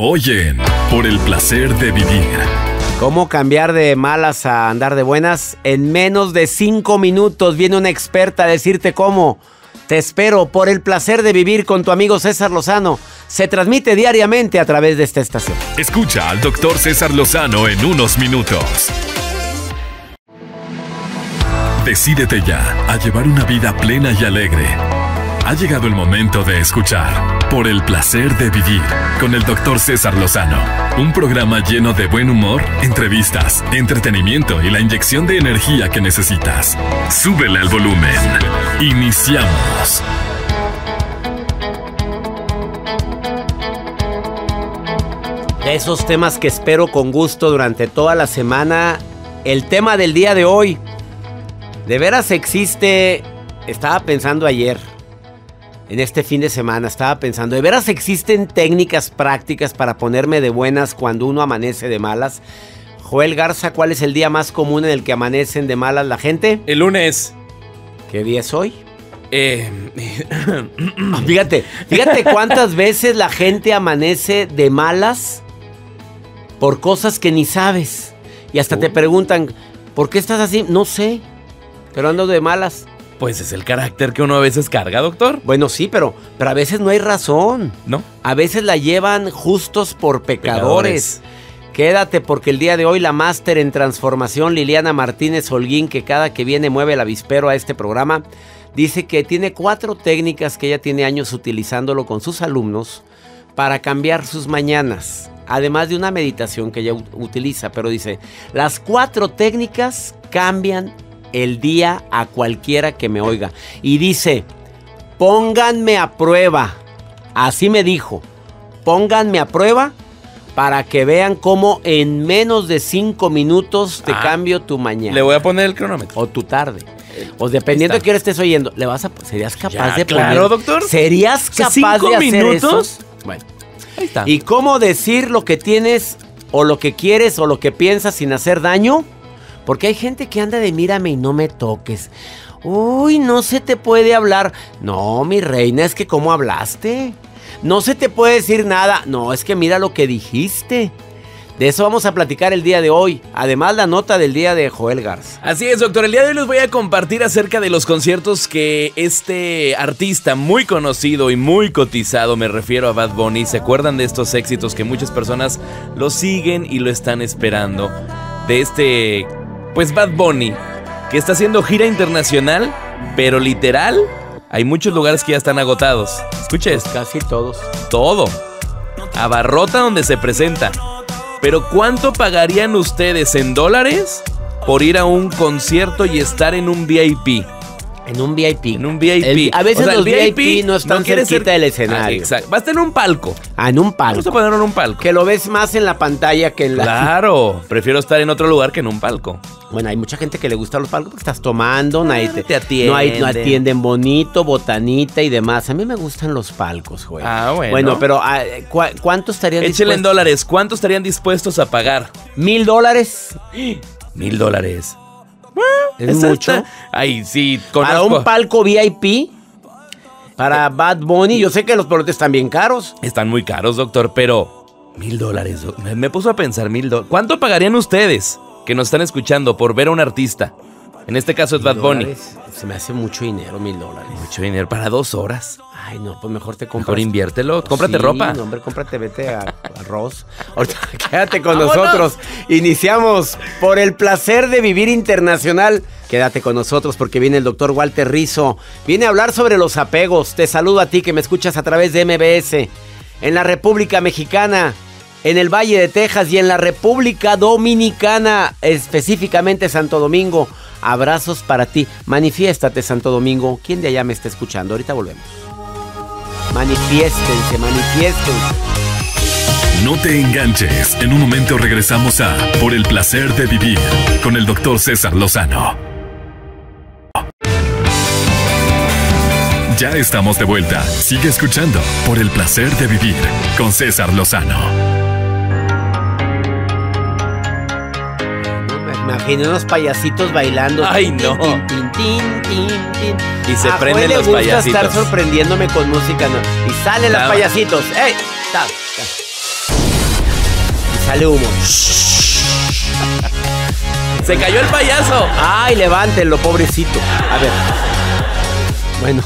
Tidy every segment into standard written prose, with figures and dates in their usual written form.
Hoy en Por el placer de vivir. ¿Cómo cambiar de malas a andar de buenas? En menos de 5 minutos viene una experta a decirte cómo. Te espero por el placer de vivir con tu amigo César Lozano. Se transmite diariamente a través de esta estación. Escucha al Dr. César Lozano en unos minutos. Decídete ya a llevar una vida plena y alegre. Ha llegado el momento de escuchar Por el placer de vivir con el Dr. César Lozano. Un programa lleno de buen humor, entrevistas, entretenimiento y la inyección de energía que necesitas. Súbele al volumen. Iniciamos. De esos temas que espero con gusto durante toda la semana, el tema del día de hoy. ¿De veras existe? Estaba pensando ayer, en este fin de semana, ¿de veras existen técnicas prácticas para ponerme de buenas cuando uno amanece de malas? Joel Garza, ¿cuál es el día más común en el que amanecen de malas la gente? El lunes. ¿Qué día es hoy? Fíjate cuántas veces la gente amanece de malas por cosas que ni sabes. Y hasta te preguntan, ¿por qué estás así? No sé, pero ando de malas. Pues es el carácter que uno a veces carga, doctor. Bueno, sí, pero a veces no hay razón. ¿No? A veces la llevan justos por pecadores. Quédate porque el día de hoy la máster en transformación Liliana Martínez Holguín, que cada que viene mueve el avispero a este programa, dice que tiene 4 técnicas que ella tiene años utilizándolo con sus alumnos para cambiar sus mañanas. Además de una meditación que ella utiliza, pero dice, las 4 técnicas cambian el día a cualquiera que me oiga. Y dice, pónganme a prueba. Así me dijo, pónganme a prueba para que vean cómo en menos de 5 minutos te cambio tu mañana. Le voy a poner el cronómetro. O tu tarde. O dependiendo de qué hora estés oyendo, ¿serías capaz de poner? Claro, doctor. ¿Serías capaz de hacer minutos? Eso? Bueno, ahí está. ¿Y cómo decir lo que tienes o lo que quieres o lo que piensas sin hacer daño? Porque hay gente que anda de mírame y no me toques. Uy, no se te puede hablar. No, mi reina, es que ¿cómo hablaste? No se te puede decir nada. No, es que mira lo que dijiste. De eso vamos a platicar el día de hoy. Además, la nota del día de Joel Garza. Así es, doctor. El día de hoy les voy a compartir acerca de los conciertos que este artista muy conocido y muy cotizado, me refiero a Bad Bunny, ¿se acuerdan de estos éxitos que muchas personas lo siguen y lo están esperando? De pues Bad Bunny, que está haciendo gira internacional, pero literal, hay muchos lugares que ya están agotados. Escucha esto. Casi todos. Todo. Abarrota donde se presenta. Pero ¿cuánto pagarían ustedes en dólares por ir a un concierto y estar en un VIP? En un VIP. En un VIP. A veces los VIP no están cerquita del escenario. Exacto. Va a estar en un palco. En un palco. Vamos a ponerlo en un palco. Que lo ves más en la pantalla que en la... Claro. Prefiero estar en otro lugar que en un palco. Bueno, hay mucha gente que le gusta los palcos porque estás tomando, nadie te atiende. No atienden bonito, botanita y demás. A mí me gustan los palcos, güey. Bueno. Bueno, pero ¿cuánto estarían dispuestos? Échale en dólares. ¿Cuánto estarían dispuestos a pagar? $1,000. $1,000. ¿Es mucho? Ay, sí, conozco. Para un palco VIP, para Bad Bunny, yo sé que los boletos están bien caros. Están muy caros, doctor, pero $1,000. Me puso a pensar, $1,000. ¿Cuánto pagarían ustedes que nos están escuchando por ver a un artista? En este caso es Bad Bunny. Se me hace mucho dinero, $1,000. Mucho dinero para 2 horas. Ay, no, pues mejor te compras. Mejor inviértelo, cómprate ropa. No, hombre, vete a Ross. Ahorita quédate con nosotros. Iniciamos por el placer de vivir internacional. Quédate con nosotros porque viene el doctor Walter Rizzo. Viene a hablar sobre los apegos. Te saludo a ti que me escuchas a través de MBS. En la República Mexicana, en el Valle de Texas y en la República Dominicana, específicamente Santo Domingo. Abrazos para ti. Manifiéstate, Santo Domingo. ¿Quién de allá me está escuchando? Ahorita volvemos. Manifiéstense. No te enganches. En un momento regresamos a Por el placer de vivir con el Dr. César Lozano. Ya estamos de vuelta. Sigue escuchando Por el placer de vivir con César Lozano. Me imaginé unos payasitos bailando. Ay, no. Y se prenden los payasitos. payasitos. Estar sorprendiéndome con música, ¿no? Y salen los payasitos. ¡Ey! sale humo. ¡Se cayó el payaso! ¡Ay, levántenlo, pobrecito! A ver. Bueno.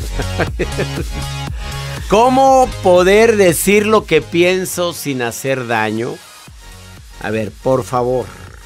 ¿Cómo poder decir lo que pienso sin hacer daño? A ver, por favor.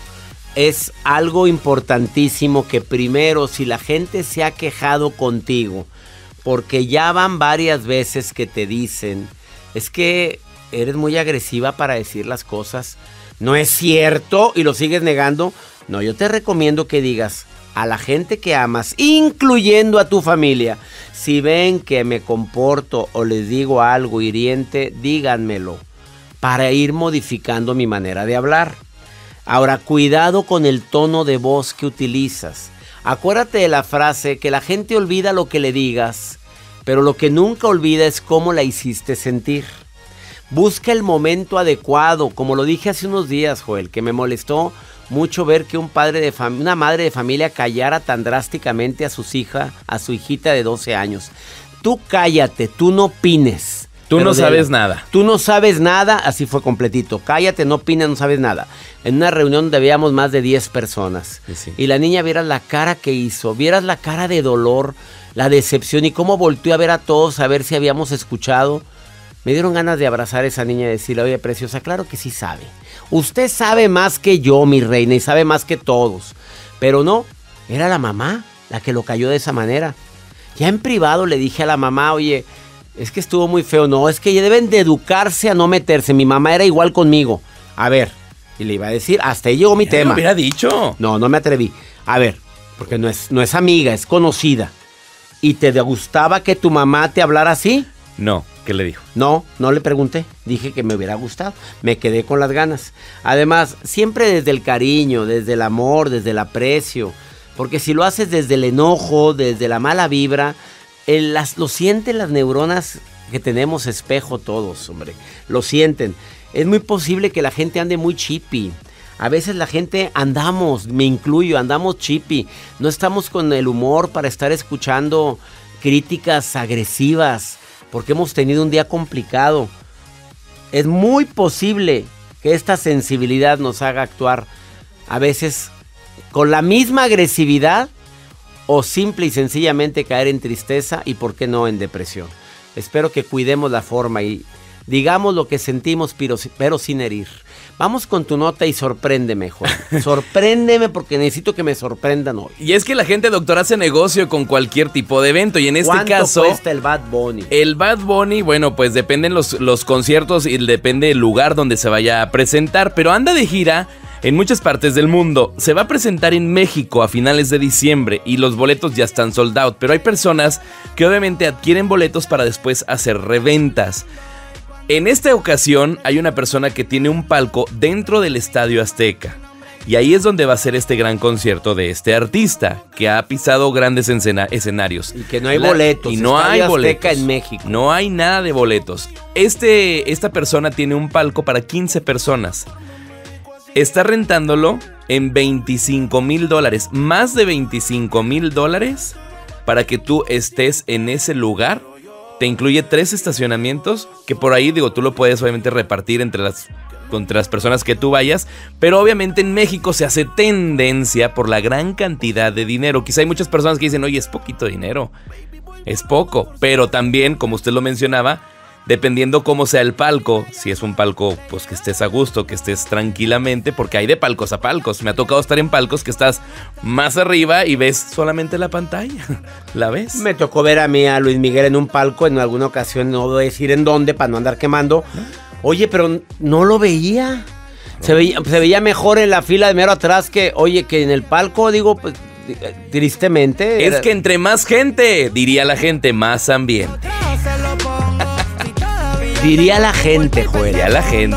Es algo importantísimo que primero, si la gente se ha quejado contigo, porque ya van varias veces que te dicen, es que eres muy agresiva para decir las cosas, no es cierto, y lo sigues negando. No, yo te recomiendo que digas a la gente que amas, incluyendo a tu familia, si ven que me comporto o les digo algo hiriente, díganmelo para ir modificando mi manera de hablar. Ahora, cuidado con el tono de voz que utilizas. Acuérdate de la frase que la gente olvida lo que le digas, pero lo que nunca olvida es cómo la hiciste sentir. Busca el momento adecuado, como lo dije hace unos días, Joel, que me molestó mucho ver que una madre de familia callara tan drásticamente a su hijita de 12 años. Tú cállate, tú no opines. Tú no sabes nada. Tú no sabes nada, así fue completito. Cállate, no opines, no sabes nada. En una reunión donde habíamos más de 10 personas. Sí. Y la niña, vieras la cara que hizo, vieras la cara de dolor, la decepción y cómo volteó a ver a todos a ver si habíamos escuchado. Me dieron ganas de abrazar a esa niña y decirle, oye, preciosa, claro que sí sabe. Usted sabe más que yo, mi reina, y sabe más que todos. Pero no, era la mamá la que lo cayó de esa manera. Ya en privado le dije a la mamá, oye, es que estuvo muy feo. No, es que deben de educarse a no meterse. Mi mamá era igual conmigo. A ver, y le iba a decir, hasta ahí llegó mi tema. ¿Lo hubiera dicho? No me atreví. A ver, porque no es amiga, es conocida. ¿Y te gustaba que tu mamá te hablara así? No. ¿Qué le dijo? No le pregunté. Dije que me hubiera gustado. Me quedé con las ganas. Además, siempre desde el cariño, desde el amor, desde el aprecio. Porque si lo haces desde el enojo, desde la mala vibra, lo sienten las neuronas que tenemos espejo todos, hombre. Lo sienten. Es muy posible que la gente ande muy chippy. A veces la gente me incluyo, andamos chippy. No estamos con el humor para estar escuchando críticas agresivas. Porque hemos tenido un día complicado. Es muy posible que esta sensibilidad nos haga actuar a veces con la misma agresividad o simple y sencillamente caer en tristeza y por qué no en depresión. Espero que cuidemos la forma y digamos lo que sentimos pero sin herir. Vamos con tu nota y sorpréndeme, Juan. Sorpréndeme porque necesito que me sorprendan hoy. Y es que la gente, doctor, hace negocio con cualquier tipo de evento. Y en este caso... ¿Cuánto cuesta el Bad Bunny? El Bad Bunny, bueno, pues dependen los conciertos y depende el lugar donde se vaya a presentar. Pero anda de gira en muchas partes del mundo. Se va a presentar en México a finales de diciembre y los boletos ya están sold out. Pero hay personas que obviamente adquieren boletos para después hacer reventas. En esta ocasión hay una persona que tiene un palco dentro del Estadio Azteca. Y ahí es donde va a ser este gran concierto de este artista que ha pisado grandes escenarios. Y que no hay boletos. Y no hay boletos. En México. No hay nada de boletos. Esta persona tiene un palco para 15 personas. Está rentándolo en $25,000. Más de $25,000 para que tú estés en ese lugar. Te incluye 3 estacionamientos que por ahí, tú lo puedes obviamente repartir entre las personas que tú vayas, pero obviamente en México se hace tendencia por la gran cantidad de dinero. Quizá hay muchas personas que dicen, oye, es poquito dinero, es poco, pero también, como usted lo mencionaba, dependiendo cómo sea el palco, si es un palco pues que estés a gusto, que estés tranquilamente, porque hay de palcos a palcos. Me ha tocado estar en palcos que estás más arriba y ves solamente la pantalla. ¿La ves? Me tocó ver a mí a Luis Miguel en un palco en alguna ocasión, no voy a decir en dónde para no andar quemando. Oye, pero no lo veía. Se veía mejor en la fila de mero atrás que en el palco, pues, tristemente. Es que entre más gente, diría la gente, más ambiente. Diría la gente, Joel. Diría la gente.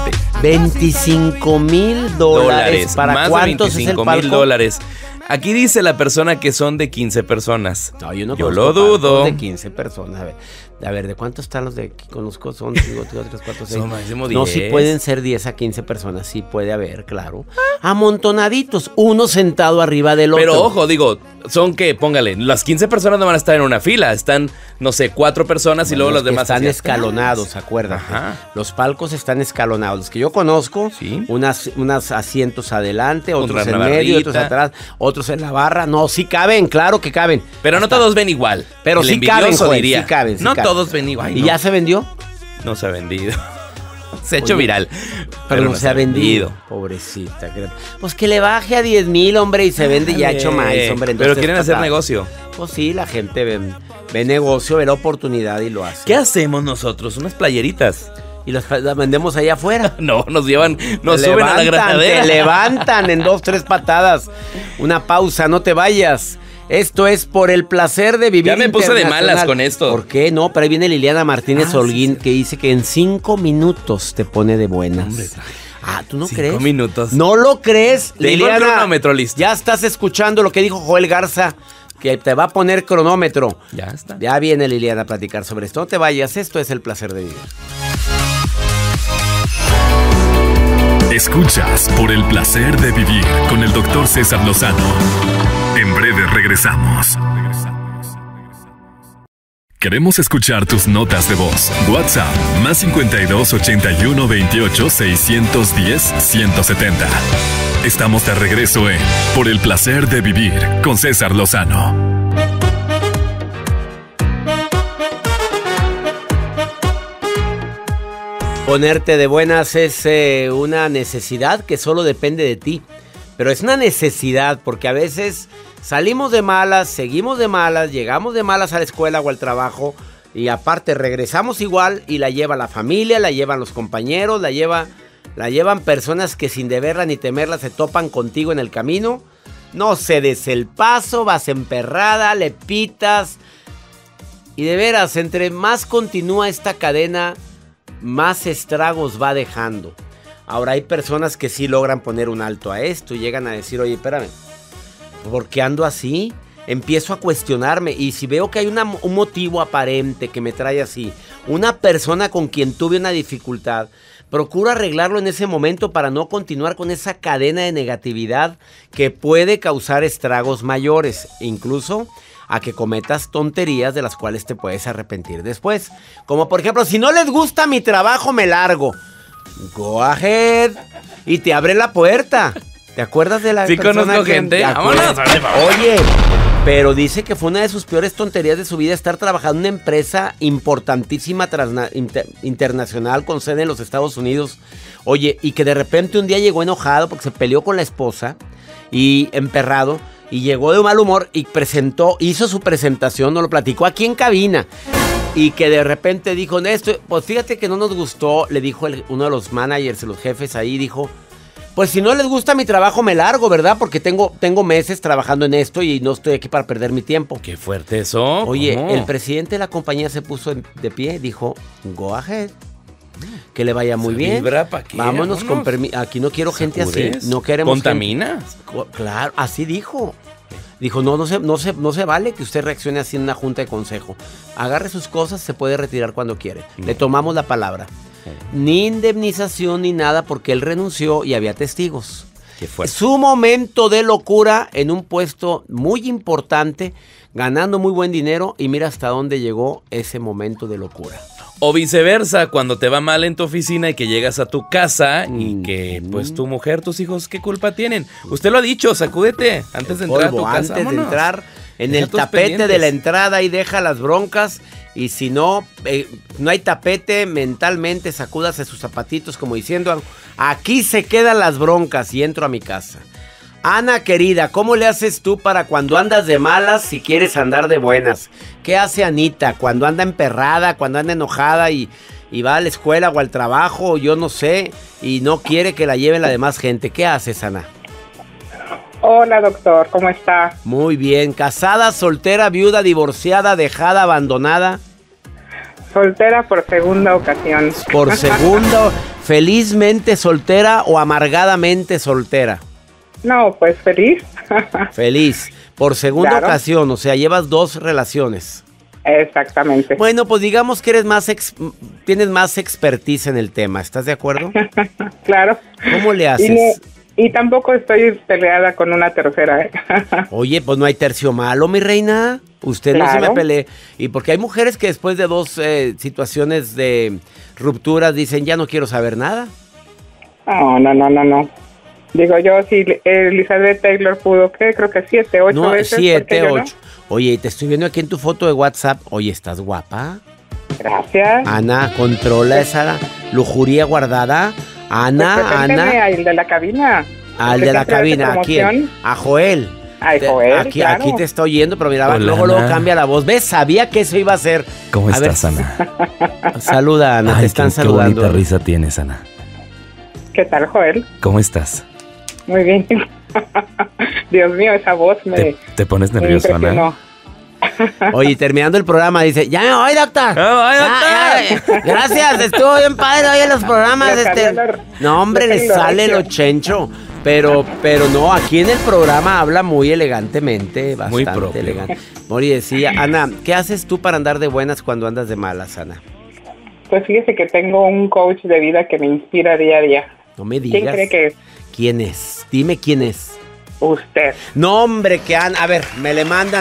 $25,000. ¿Para más cuántos de es el palco? $25,000. Aquí dice la persona que son de 15 personas. No, yo lo dudo. De 15 personas. A ver. A ver, ¿de cuántos están los de que conozco? Son 5, 3, 4, 6. Son máximo 10. No, sí pueden ser 10 a 15 personas. Sí puede haber, claro. Amontonaditos, uno sentado arriba del otro. Pero ojo, digo, son que, póngale, las 15 personas no van a estar en una fila. Están, no sé, 4 personas y luego las demás. Están escalonados, acuérdate. Ajá. Los palcos están escalonados. Los que yo conozco, Sí. unas asientos adelante, otros Contra en una medio, barrita. otros atrás, otros en la barra. No, sí caben, claro que caben. Pero no todos ven igual. Pero El sí caben, envidioso Joel, diría. sí caben. Sí no caben. todos ven igual. Ay, ¿Y no. ya se vendió? No se ha vendido. Se ha hecho Oye, viral. Pero no se ha vendido. Pobrecita. Pues que le baje a 10,000, hombre, y se vende ya hecho maíz, hombre. Pero Entonces, quieren hacer negocio. Pues sí, la gente ve negocio, ve la oportunidad y lo hace. ¿Qué hacemos nosotros? Unas playeritas. Y las vendemos allá afuera. No, nos llevan, nos Te suben a la levantan, granadera. Te levantan en 2, 3 patadas. Una pausa, no te vayas. Esto es por el placer de vivir. Ya me puse de internacional. malas con esto. ¿Por qué? No, pero ahí viene Liliana Martínez Holguín, que dice que en 5 minutos te pone de buenas. Hombre, ¿tú no 5 crees? minutos. ¿No lo crees, Tengo Liliana? el cronómetro listo. Ya estás escuchando lo que dijo Joel Garza, que te va a poner cronómetro. Ya está. Ya viene Liliana a platicar sobre esto. No te vayas, esto es el placer de vivir. Escuchas por el placer de vivir con el Dr. César Lozano. En breve regresamos. Queremos escuchar tus notas de voz. WhatsApp más 52 81 28 610 170. Estamos de regreso en Por el placer de vivir con César Lozano. Ponerte de buenas es una necesidad que solo depende de ti. Pero es una necesidad porque a veces salimos de malas, seguimos de malas, llegamos de malas a la escuela o al trabajo y aparte regresamos igual y la lleva la familia, la llevan los compañeros, la llevan personas que sin deberla ni temerla se topan contigo en el camino. No cedes el paso, vas emperrada, le pitas. Y de veras, entre más continúa esta cadena, más estragos va dejando. Ahora hay personas que sí logran poner un alto a esto y llegan a decir, oye, espérame, ¿por qué ando así? Empiezo a cuestionarme y si veo que hay un motivo aparente que me trae así, una persona con quien tuve una dificultad, procuro arreglarlo en ese momento para no continuar con esa cadena de negatividad que puede causar estragos mayores, incluso a que cometas tonterías de las cuales te puedes arrepentir después. Como por ejemplo, si no les gusta mi trabajo, me largo. Go ahead. Y te abre la puerta. ¿Te acuerdas de la Sí, persona conozco gente. Vámonos. Oye, pero dice que fue una de sus peores tonterías de su vida estar trabajando en una empresa importantísima internacional con sede en los Estados Unidos. Oye, y que de repente un día llegó enojado porque se peleó con la esposa y emperrado. Y llegó de mal humor y hizo su presentación, nos lo platicó aquí en cabina. Y que de repente dijo, esto, pues fíjate que no nos gustó, le dijo uno de los managers, los jefes ahí, dijo, pues si no les gusta mi trabajo me largo, ¿verdad? Porque tengo meses trabajando en esto y no estoy aquí para perder mi tiempo. Qué fuerte eso. Oye, ¿Cómo? el presidente de la compañía se puso de pie, dijo, go ahead. Que le vaya muy bien. Vibra, ¿pa' qué? Vámonos con Vámonos. permiso. Aquí no quiero gente así. ¿Sacudes? No queremos ¿Contamina? Claro, así dijo. Dijo, no se vale que usted reaccione así en una junta de consejo. Agarre sus cosas, se puede retirar cuando quiere. Le tomamos la palabra. Ni indemnización ni nada porque él renunció y había testigos. Qué fuerte. Su momento de locura en un puesto muy importante, ganando muy buen dinero y mira hasta dónde llegó ese momento de locura. O viceversa, cuando te va mal en tu oficina y que llegas a tu casa y que pues tu mujer, tus hijos, ¿qué culpa tienen? Usted lo ha dicho, sacúdete antes de entrar a tu casa. Antes de vámonos. entrar en Deja el tus tapete pendientes. de la entrada y deja las broncas. Y si no, no hay tapete, mentalmente sacúdase sus zapatitos como diciendo, aquí se quedan las broncas y entro a mi casa. Ana querida, ¿cómo le haces tú para cuando andas de malas si quieres andar de buenas? ¿Qué hace Anita cuando anda emperrada, cuando anda enojada y va a la escuela o al trabajo, yo no sé, y no quiere que la lleven la demás gente? ¿Qué haces, Ana? Hola, doctor, ¿cómo está? Muy bien. ¿Casada, soltera, viuda, divorciada, dejada, abandonada? Soltera por segunda ocasión. Por segundo, felizmente soltera o amargadamente soltera. No, pues feliz. Feliz. Por segunda Claro. ocasión, o sea, llevas 2 relaciones. Exactamente. Bueno, pues digamos que tienes más expertise en el tema, ¿estás de acuerdo? Claro. ¿Cómo le haces? Y tampoco estoy peleada con una tercera, ¿eh? Oye, pues no hay tercio malo, mi reina. Usted no se me pelee. Y porque hay mujeres que después de 2 situaciones de rupturas dicen, ya no quiero saber nada. No. Digo yo, si Elizabeth Taylor pudo, ¿qué? Creo que 7, 8 veces. 7, 8. No? Oye, te estoy viendo aquí en tu foto de WhatsApp. Oye, ¿estás guapa? Gracias. Ana, controla esa lujuria guardada. Ana. Al de la cabina. Al de la cabina, ¿a quién? A Joel. Ay, Joel, aquí claro. te está oyendo, pero mira, Hola, luego Ana. cambia la voz. ¿Ves? Sabía que eso iba a ser. ¿Cómo estás, Ana? Saluda, Ana, Ay, te están saludando. Qué bonita risa tienes, Ana. ¿Qué tal, Joel? ¿Cómo estás? Muy bien. Dios mío, esa voz ¿Te pones nervioso, Ana? Oye, terminando el programa, dice, ya me voy, doctor. Gracias, estuvo bien padre hoy en los programas. No, hombre, le sale lo chencho. Pero no, aquí en el programa habla muy elegantemente, bastante muy propio. elegante. Mori decía, Ana, ¿qué haces tú para andar de buenas cuando andas de malas, Ana? Pues fíjese que tengo un coach de vida que me inspira día a día. No me digas. ¿Quién cree que es? ¿Quién es? Dime quién es. Usted. No, hombre, que Ana, me le mandan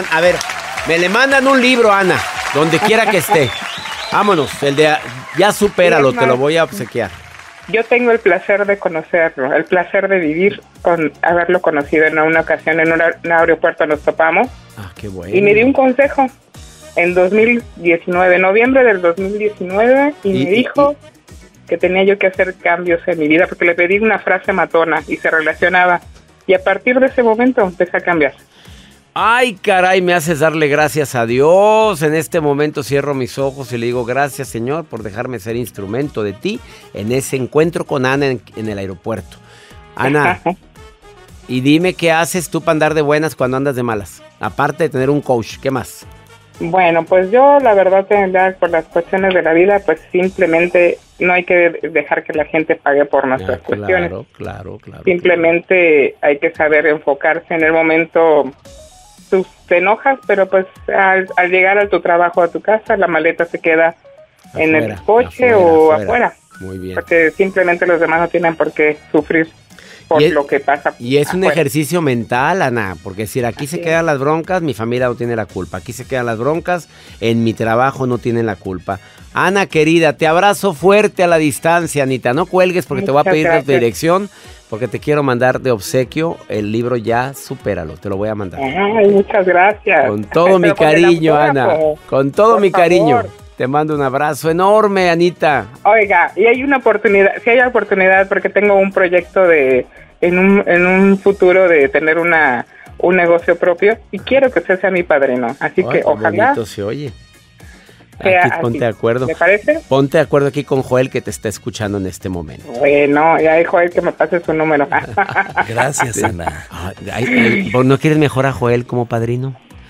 un libro, Ana, donde quiera que esté. Vámonos, ya supéralo, te lo voy a obsequiar. Yo tengo el placer de conocerlo, el placer de vivir con haberlo conocido en una ocasión en un aeropuerto, nos topamos. Ah, qué bueno. Y me dio un consejo en 2019, noviembre del 2019, y me dijo que tenía yo que hacer cambios en mi vida porque le pedí una frase matona y se relacionaba. Y a partir de ese momento empecé a cambiar. Ay, caray, me haces darle gracias a Dios. En este momento cierro mis ojos y le digo gracias, Señor, por dejarme ser instrumento de ti en ese encuentro con Ana en el aeropuerto. Ana, y dime qué haces tú para andar de buenas cuando andas de malas. Aparte de tener un coach, ¿qué más? Bueno, pues yo la verdad, por las cuestiones de la vida, pues simplemente no hay que dejar que la gente pague por nuestras cuestiones. Claro. Simplemente hay que saber enfocarse en el momento. Tú te enojas, pero pues al llegar a tu trabajo, a tu casa, la maleta se queda en el coche o afuera. Muy bien. Porque simplemente los demás no tienen por qué sufrir por lo que pasa. Y es un afuera. ejercicio mental, Ana, porque decir, aquí se quedan las broncas, mi familia no tiene la culpa. Aquí se quedan las broncas, en mi trabajo no tienen la culpa. Ana, querida, te abrazo fuerte a la distancia, Anita. No cuelgues porque te voy a pedir tu dirección, porque te quiero mandar de obsequio el libro Ya Supéralo. Te lo voy a mandar. Ay, muchas gracias. Con todo mi cariño, Ana. Con todo mi cariño. Te mando un abrazo enorme, Anita. Oiga, y hay una oportunidad, si hay oportunidad, porque tengo un proyecto en un futuro de tener un negocio propio y quiero que usted sea mi padrino. Así que ojalá. Bonito se oye. Aquí ponte de acuerdo. ¿Me parece? Ponte de acuerdo aquí con Joel que te está escuchando en este momento. Bueno, ya dijo Joel que me pase su número. Gracias, Ana. ¿No quieres mejor a Joel como padrino?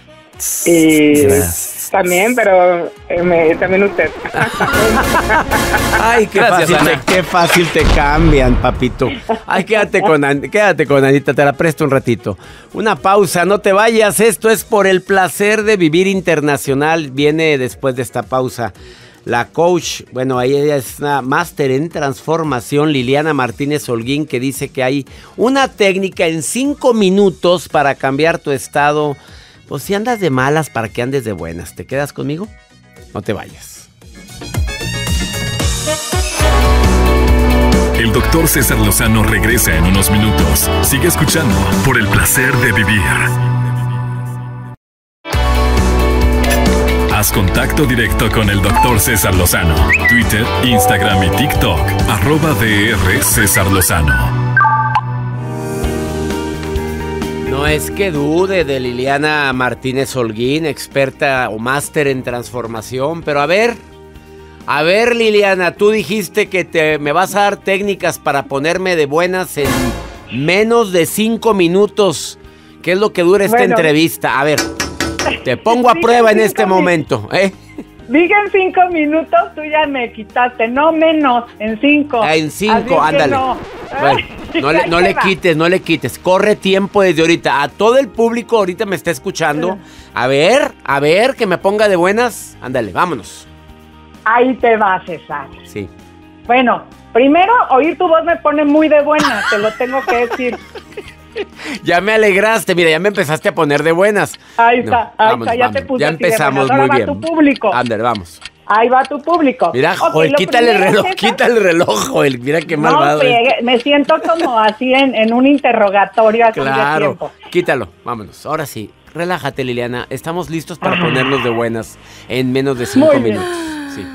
Gracias. También, pero también usted. Ay, qué fácil te cambian, papito. Ay, quédate con Anita, te la presto un ratito. Una pausa, no te vayas. Esto es Por el Placer de Vivir Internacional. Viene después de esta pausa la coach, bueno, ella es una máster en transformación, Liliana Martínez Holguín, que dice que hay una técnica en 5 minutos para cambiar tu estado. Pues si andas de malas, para que andes de buenas. ¿Te quedas conmigo? No te vayas. El doctor César Lozano regresa en unos minutos. Sigue escuchando Por el Placer de Vivir. Haz contacto directo con el doctor César Lozano. Twitter, Instagram y TikTok. @DR César Lozano. No es que dude de Liliana Martínez Holguín, experta o máster en transformación, pero a ver, Liliana, tú dijiste que me vas a dar técnicas para ponerme de buenas en menos de 5 minutos. ¿Qué es lo que dura esta entrevista? A ver, te pongo a prueba en este momento, ¿eh? Diga en 5 minutos, tú ya me quitaste, no menos, en 5. En 5, ándale. No. Bueno, No le quites. Corre tiempo desde ahorita. A todo el público ahorita me está escuchando. A ver, que me ponga de buenas. Ándale, vámonos. Ahí te va, César. Sí. Bueno, primero, oír tu voz me pone muy de buenas, te lo tengo que decir. Ya me alegraste, mira, ya me empezaste a poner de buenas. Ahí está, ya te puse. Ya empezamos muy bien. Va tu público. Ándale, vamos. Ahí va tu público. Mira, Joel, quítale el reloj, Joel. Mira qué malvado. Me siento como así en un interrogatorio hace mucho tiempo. Quítalo, vámonos. Ahora sí, relájate, Liliana. Estamos listos para ponernos de buenas en menos de 5 minutos. Sí.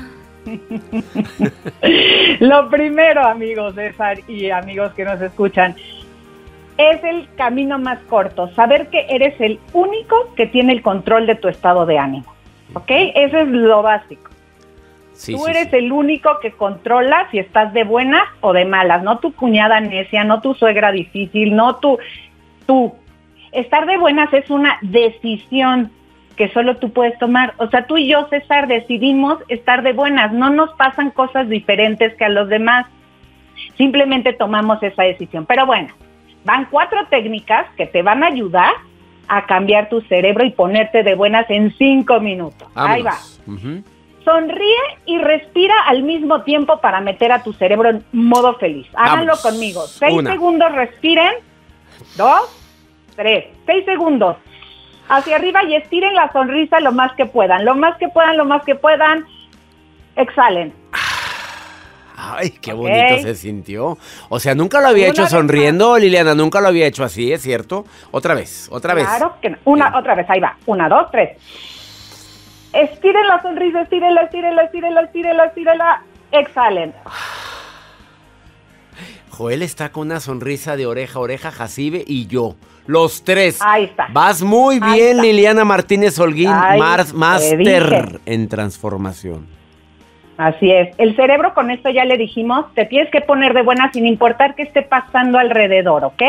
Lo primero, amigos César y amigos que nos escuchan, es el camino más corto. Saber que eres el único que tiene el control de tu estado de ánimo. ¿Ok? Eso es lo básico. Tú eres el único que controla si estás de buenas o de malas, no tu cuñada necia, no tu suegra difícil, no tú. Estar de buenas es una decisión que solo tú puedes tomar. O sea, tú y yo, César, decidimos estar de buenas. No nos pasan cosas diferentes que a los demás. Simplemente tomamos esa decisión. Pero bueno, van 4 técnicas que te van a ayudar a cambiar tu cerebro y ponerte de buenas en 5 minutos. Vámonos. Ahí va. Sonríe y respira al mismo tiempo para meter a tu cerebro en modo feliz. Háganlo conmigo. 6 segundos respiren. 2, 3. 6 segundos. Hacia arriba y estiren la sonrisa lo más que puedan. Lo más que puedan. Exhalen. Ay, qué bonito se sintió. O sea, nunca lo había hecho sonriendo, Liliana. Nunca lo había hecho así, ¿es cierto? Otra vez. Claro que no. Otra vez, ahí va. 1, 2, 3. Estiren la sonrisa, estírenla. Exhalen. Joel está con una sonrisa de oreja a oreja, Jacibe y yo. Los 3. Ahí está. Vas muy bien, Liliana Martínez Holguín, máster en transformación. Así es. El cerebro, con esto ya le dijimos, te tienes que poner de buena sin importar qué esté pasando alrededor, ¿ok?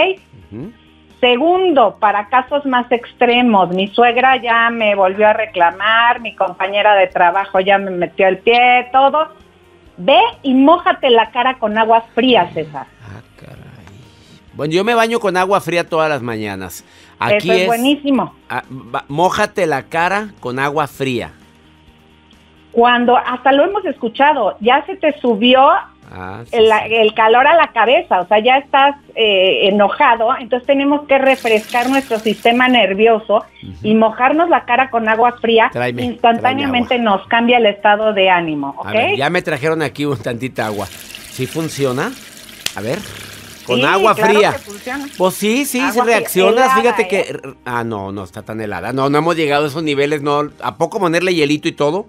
Segundo, para casos más extremos, mi suegra ya me volvió a reclamar, mi compañera de trabajo ya me metió el pie, todo. Ve y mójate la cara con agua fría, César. Caray. Bueno, yo me baño con agua fría todas las mañanas. Aquí eso es buenísimo. Mójate la cara con agua fría. Cuando, hasta lo hemos escuchado, ya se te subió el calor a la cabeza, o sea, ya estás enojado, entonces tenemos que refrescar nuestro sistema nervioso y mojarnos la cara con agua fría. Instantáneamente nos cambia el estado de ánimo, ¿ok? A ver, ya me trajeron aquí un tantita agua. ¿Sí funciona? A ver, con agua fría. Pues sí, si reaccionas, helada, fíjate que... no está tan helada, no hemos llegado a esos niveles, no. ¿A poco ponerle hielito y todo?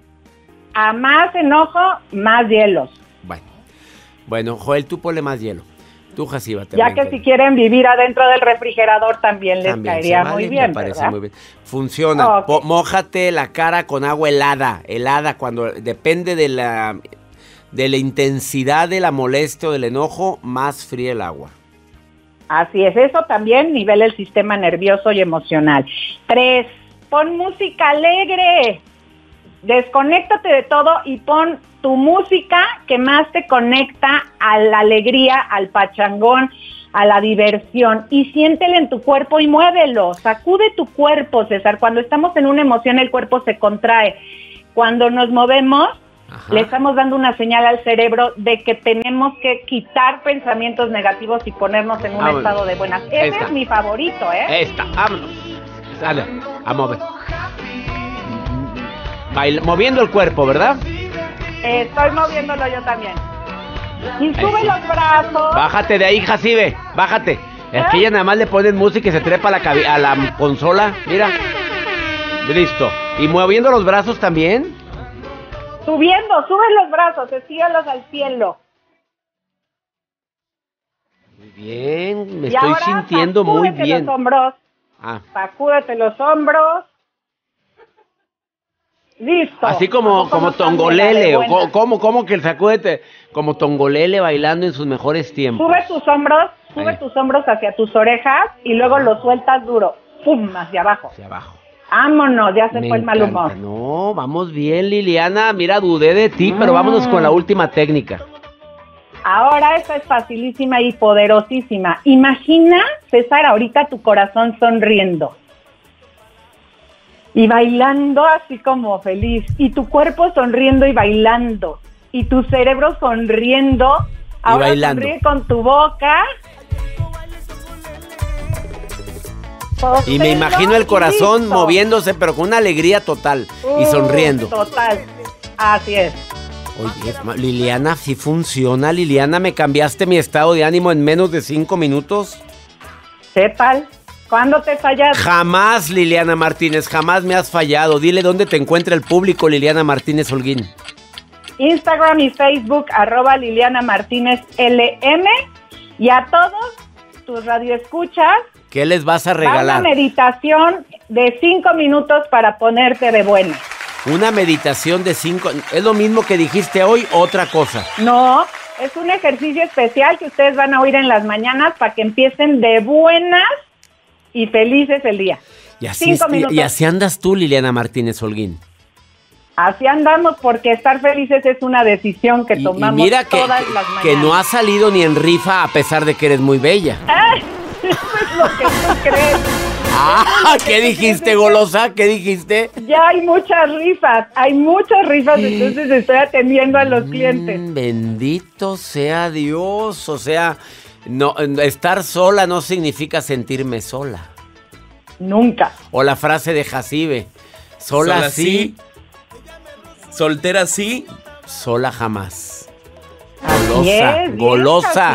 A más enojo, más hielos. Bueno, Joel, tú ponle más hielo. Tú, Jaciba, ya que si quieren vivir adentro del refrigerador también les caería muy bien, me parece muy bien. Funciona. Mójate la cara con agua helada, cuando depende de la intensidad de la molestia o del enojo, más fría el agua. Así es, eso también nivela el sistema nervioso y emocional. 3, pon música alegre. Desconéctate de todo y pon tu música que más te conecta a la alegría, al pachangón, a la diversión, y siéntela en tu cuerpo y muévelo. Sacude tu cuerpo, César. Cuando estamos en una emoción, el cuerpo se contrae. Cuando nos movemos, le estamos dando una señal al cerebro de que tenemos que quitar pensamientos negativos y ponernos en un estado de buenas. Ese es mi favorito, vámonos. Dale, a mover. Moviendo el cuerpo, ¿verdad? Estoy moviéndolo yo también. Y sube los brazos. Bájate de ahí, Jacibe, bájate. Es que ella nada más le ponen música y se trepa a la consola. Mira. Listo. ¿Y moviendo los brazos también? Sube los brazos, estíralos al cielo. Muy bien, me estoy sintiendo muy bien. Los hombros. Sacúdete los hombros. Listo. Así como Tongolele, o como que el sacúdete, como Tongolele bailando en sus mejores tiempos. Sube tus hombros hacia tus orejas y luego los sueltas duro, pum, hacia abajo. Vámonos, ya se fue el mal humor. No, vamos bien, Liliana, mira, dudé de ti, pero vámonos con la última técnica. Ahora esta es facilísima y poderosísima. Imagina, César, ahorita tu corazón sonriendo y bailando así como feliz, y tu cuerpo sonriendo y bailando, y tu cerebro sonriendo. Ahora bailando. Sonríe con tu boca. Y me imagino el corazón moviéndose, pero con una alegría total y sonriendo. Total, así es. Oye, Liliana, ¿sí funciona? Liliana, ¿me cambiaste mi estado de ánimo en menos de 5 minutos? ¿Qué tal? ¿Cuándo te fallas? Jamás, Liliana Martínez, jamás me has fallado. Dile dónde te encuentra el público, Liliana Martínez Holguín. Instagram y Facebook, @Liliana Martínez LM. Y a todos tus radioescuchas, ¿qué les vas a regalar? Una meditación de 5 minutos para ponerte de buena. Una meditación de 5... ¿Es lo mismo que dijiste hoy, otra cosa? No, es un ejercicio especial que ustedes van a oír en las mañanas para que empiecen de buenas y felices el día. Y así andas tú, Liliana Martínez Holguín. Así andamos, porque estar felices es una decisión que tomamos mira todas las mañanas. Que no has salido ni en rifa a pesar de que eres muy bella. Eso es lo que tú crees. ¿Qué dijiste, golosa? ¿Qué dijiste? Ya hay muchas rifas, entonces estoy atendiendo a los clientes. Bendito sea Dios, o sea, no, estar sola no significa sentirme sola. Nunca. O la frase de Jacibe, sola sí, soltera sí, sola jamás. Golosa.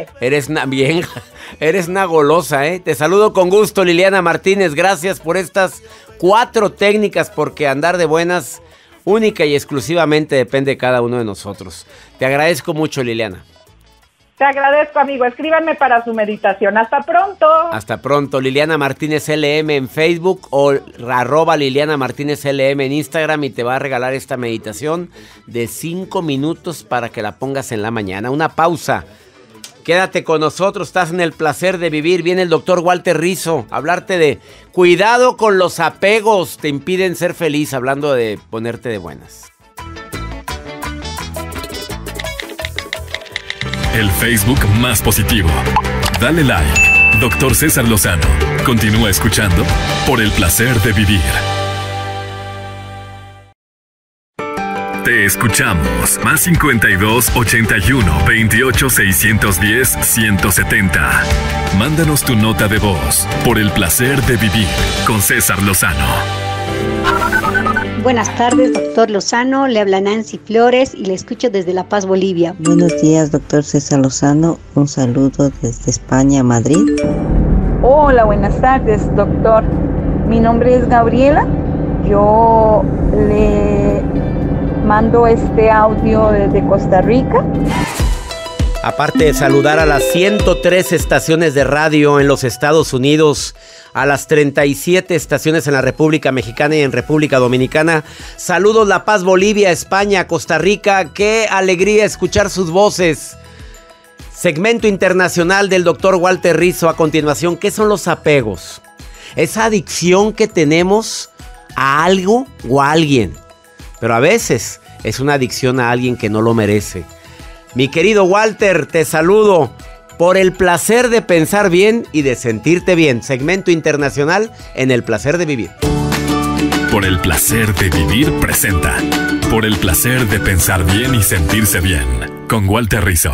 Eres una golosa, ¿eh? Te saludo con gusto, Liliana Martínez. Gracias por estas 4 técnicas, porque andar de buenas única y exclusivamente depende de cada uno de nosotros. Te agradezco mucho, Liliana. Te agradezco, amigo. Escríbanme para su meditación. Hasta pronto. Hasta pronto. Liliana Martínez LM en Facebook o @Liliana Martínez LM en Instagram, y te va a regalar esta meditación de 5 minutos para que la pongas en la mañana. Una pausa. Quédate con nosotros, estás en el placer de vivir. Viene el doctor Walter Rizzo a hablarte de cuidado con los apegos, te impiden ser feliz, hablando de ponerte de buenas. El Facebook más positivo. Dale like. Dr. César Lozano. Continúa escuchando por el placer de vivir. Te escuchamos. Más 52 81 28 610 170. Mándanos tu nota de voz por el placer de vivir con César Lozano. Buenas tardes, doctor Lozano. Le habla Nancy Flores y le escucho desde La Paz, Bolivia. Buenos días, doctor César Lozano. Un saludo desde España, Madrid. Hola, buenas tardes, doctor. Mi nombre es Gabriela. Yo le mando este audio desde Costa Rica. Aparte de saludar a las 103 estaciones de radio en los Estados Unidos, a las 37 estaciones en la República Mexicana y en República Dominicana, saludos La Paz, Bolivia, España, Costa Rica. Qué alegría escuchar sus voces. Segmento internacional del doctor Walter Rizzo. A continuación, ¿qué son los apegos? Esa adicción que tenemos a algo o a alguien, pero a veces es una adicción a alguien que no lo merece. Mi querido Walter, te saludo por el placer de pensar bien y de sentirte bien. Segmento internacional en el placer de vivir. Por el placer de vivir presenta. Por el placer de pensar bien y sentirse bien. Con Walter Rizzo.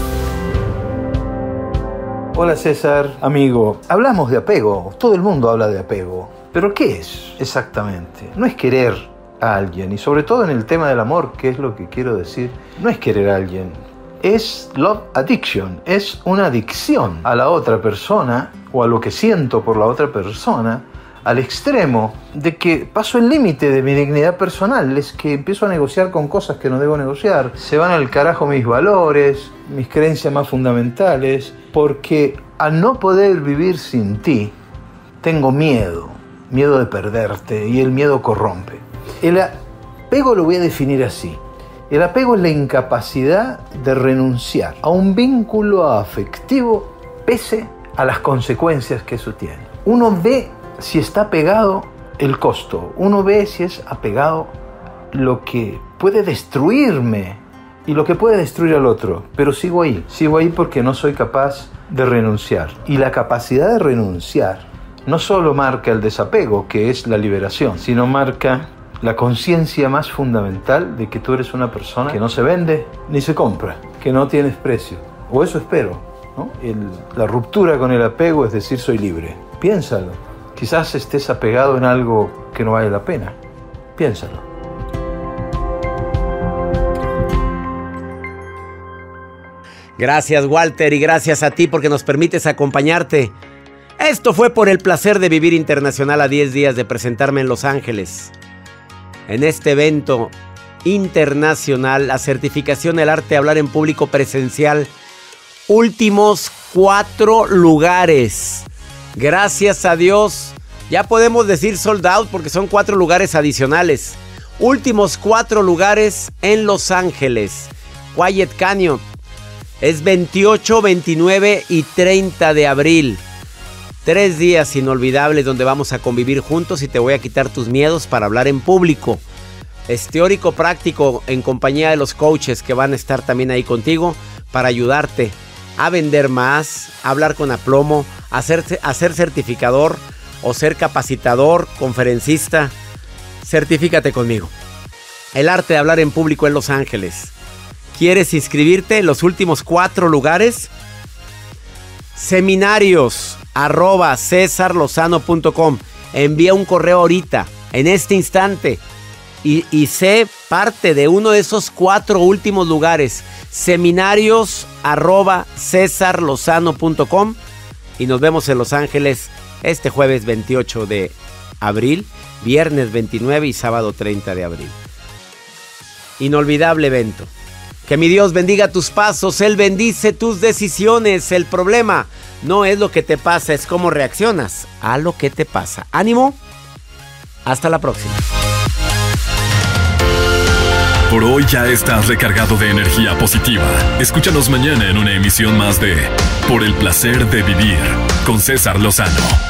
Hola César, amigo. Hablamos de apego. Todo el mundo habla de apego. ¿Pero qué es exactamente? No es querer a alguien, y sobre todo en el tema del amor, que es lo que quiero decir, no es querer a alguien, es love addiction, es una adicción a la otra persona o a lo que siento por la otra persona, al extremo de que paso el límite de mi dignidad personal, es que empiezo a negociar con cosas que no debo negociar, se van al carajo mis valores, mis creencias más fundamentales, porque al no poder vivir sin ti, tengo miedo de perderte, y el miedo corrompe. El apego lo voy a definir así. El apego es la incapacidad de renunciar a un vínculo afectivo pese a las consecuencias que eso tiene. Uno ve si está apegado el costo, uno ve si es apegado lo que puede destruirme y lo que puede destruir al otro, pero sigo ahí porque no soy capaz de renunciar. Y la capacidad de renunciar no solo marca el desapego, que es la liberación, sino marca la conciencia más fundamental de que tú eres una persona que no se vende ni se compra, que no tienes precio, o eso espero, ¿no? La ruptura con el apego es decir, soy libre. Piénsalo, quizás estés apegado en algo que no vale la pena, piénsalo. Gracias, Walter, y gracias a ti porque nos permites acompañarte. Esto fue Por el Placer de Vivir Internacional, a 10 días de presentarme en Los Ángeles. En este evento internacional, la certificación del arte de hablar en público presencial. Últimos 4 lugares. Gracias a Dios. Ya podemos decir sold out porque son 4 lugares adicionales. Últimos 4 lugares en Los Ángeles. Quiet Canyon. Es 28, 29 y 30 de abril. 3 días inolvidables donde vamos a convivir juntos y te voy a quitar tus miedos para hablar en público. Es teórico práctico en compañía de los coaches que van a estar también ahí contigo para ayudarte a vender más, a hablar con aplomo, a ser certificador o ser capacitador, conferencista. Certifícate conmigo. El arte de hablar en público en Los Ángeles. ¿Quieres inscribirte? Los últimos 4 lugares. Seminarios@cesarlozano.com. Envía un correo ahorita, en este instante, y sé parte de uno de esos 4 últimos lugares. Seminarios@cesarlozano.com. Y nos vemos en Los Ángeles este jueves 28 de abril, viernes 29 y sábado 30 de abril. Inolvidable evento. Que mi Dios bendiga tus pasos, Él bendice tus decisiones. El problema no es lo que te pasa, es cómo reaccionas a lo que te pasa. ¡Ánimo! Hasta la próxima. Por hoy ya estás recargado de energía positiva. Escúchanos mañana en una emisión más de Por el Placer de Vivir con César Lozano.